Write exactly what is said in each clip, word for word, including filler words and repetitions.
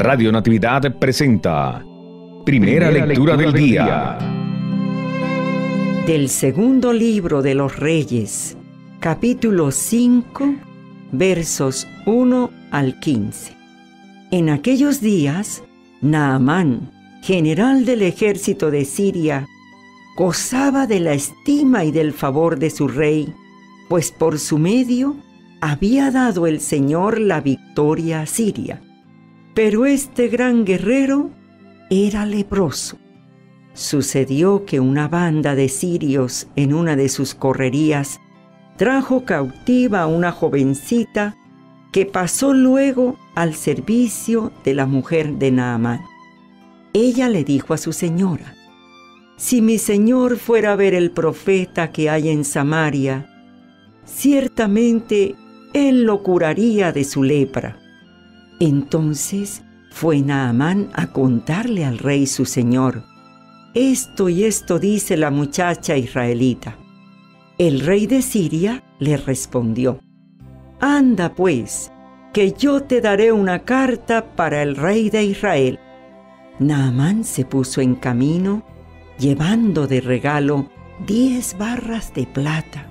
Radio Natividad presenta Primera, Primera lectura, lectura del día. Del segundo libro de los Reyes, capítulo cinco, versos uno al quince. En aquellos días, Naamán, general del ejército de Siria, gozaba de la estima y del favor de su rey, pues por su medio había dado el Señor la victoria a Siria. Pero este gran guerrero era leproso. Sucedió que una banda de sirios en una de sus correrías trajo cautiva a una jovencita que pasó luego al servicio de la mujer de Naamán. Ella le dijo a su señora: «Si mi señor fuera a ver el profeta que hay en Samaria, ciertamente él lo curaría de su lepra». Entonces fue Naamán a contarle al rey su señor: «Esto y esto dice la muchacha israelita». El rey de Siria le respondió: «Anda pues, que yo te daré una carta para el rey de Israel». Naamán se puso en camino, llevando de regalo diez barras de plata,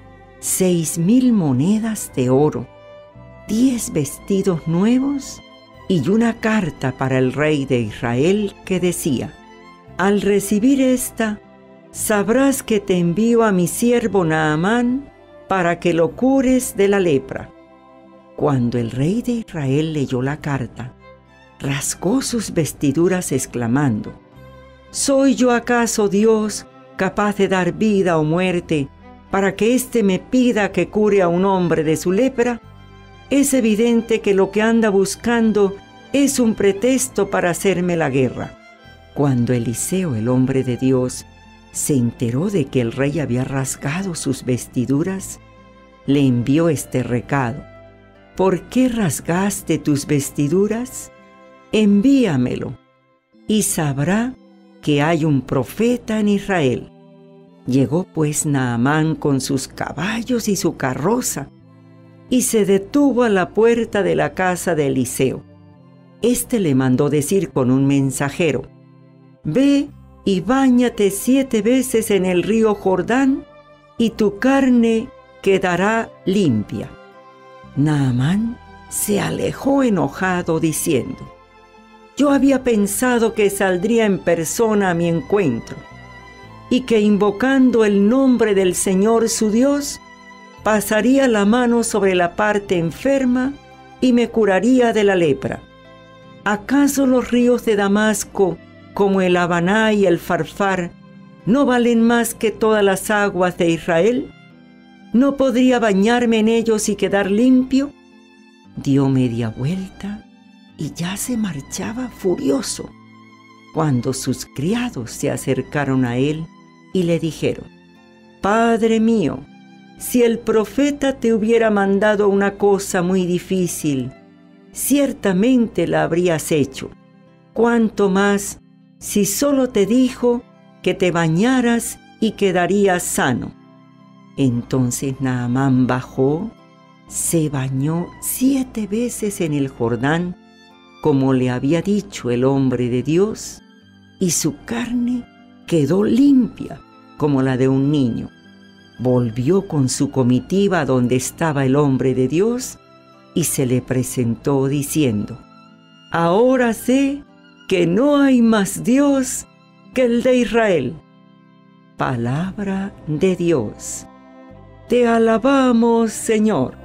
seis mil monedas de oro, diez vestidos nuevos y una carta para el rey de Israel que decía: «Al recibir esta, sabrás que te envío a mi siervo Naamán para que lo cures de la lepra». Cuando el rey de Israel leyó la carta, rasgó sus vestiduras exclamando: «¿Soy yo acaso Dios capaz de dar vida o muerte para que éste me pida que cure a un hombre de su lepra? Es evidente que lo que anda buscando es un pretexto para hacerme la guerra». Cuando Eliseo, el hombre de Dios, se enteró de que el rey había rasgado sus vestiduras, le envió este recado: «¿Por qué rasgaste tus vestiduras? Envíamelo, y sabrá que hay un profeta en Israel». Llegó pues Naamán con sus caballos y su carroza, y se detuvo a la puerta de la casa de Eliseo. Este le mandó decir con un mensajero: «Ve y báñate siete veces en el río Jordán, y tu carne quedará limpia». Naamán se alejó enojado diciendo: «Yo había pensado que saldría en persona a mi encuentro, y que invocando el nombre del Señor su Dios, pasaría la mano sobre la parte enferma y me curaría de la lepra. ¿Acaso los ríos de Damasco, como el Habaná y el Farfar, no valen más que todas las aguas de Israel? ¿No podría bañarme en ellos y quedar limpio?». Dio media vuelta y ya se marchaba furioso, cuando sus criados se acercaron a él y le dijeron: «Padre mío, si el profeta te hubiera mandado una cosa muy difícil, ciertamente la habrías hecho. Cuanto más si solo te dijo que te bañaras y quedarías sano». Entonces Naamán bajó, se bañó siete veces en el Jordán, como le había dicho el hombre de Dios, y su carne quedó limpia como la de un niño. Volvió con su comitiva donde estaba el hombre de Dios y se le presentó diciendo: «Ahora sé que no hay más Dios que el de Israel». Palabra de Dios. Te alabamos, Señor.